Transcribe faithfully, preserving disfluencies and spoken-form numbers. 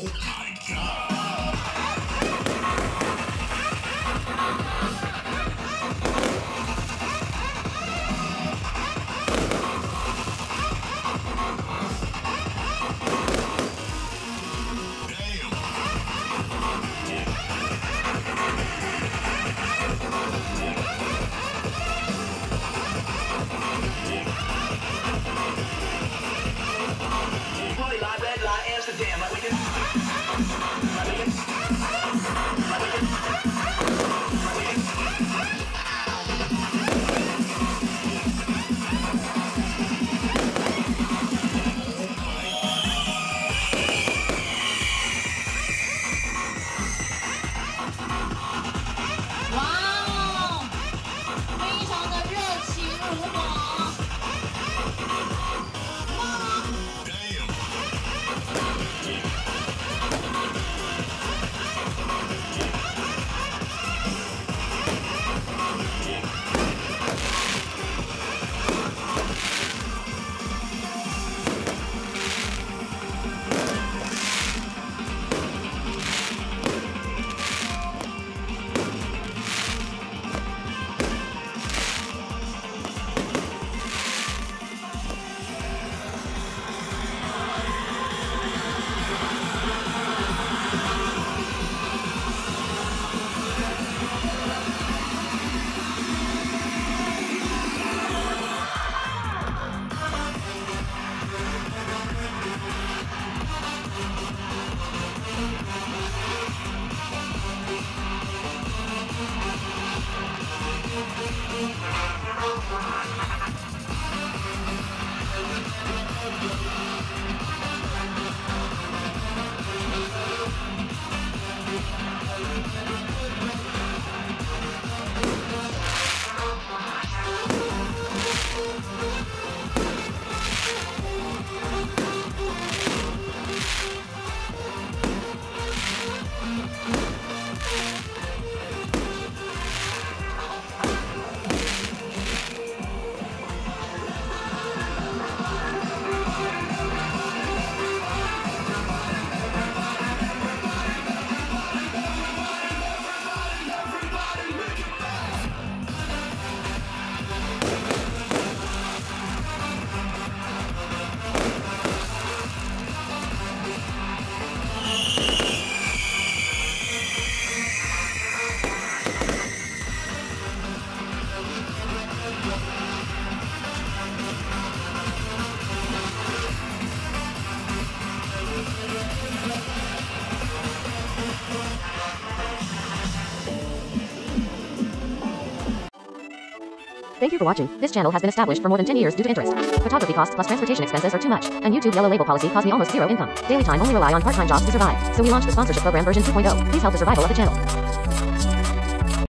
Thank you for watching. This channel has been established for more than ten years due to interest. Photography costs plus transportation expenses are too much, and YouTube yellow label policy caused me almost zero income. Daily time only rely on part-time jobs to survive, so we launched the sponsorship program version two point oh. Please help the survival of the channel.